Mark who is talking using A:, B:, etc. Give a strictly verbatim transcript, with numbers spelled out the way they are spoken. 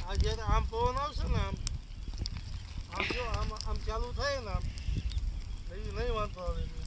A: આ જે આમ પવન આવશે ને આમ આમ જો આમ આમ ચાલુ થાય ને આમ એ નહીં વાંધો આવે